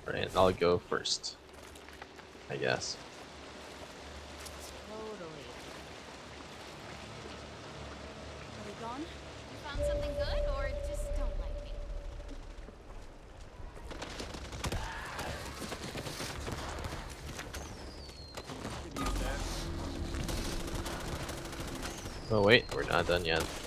Right, I'll go first, I guess. Totally. Are we gone? You found something good, or just don't like me? Oh wait, we're not done yet.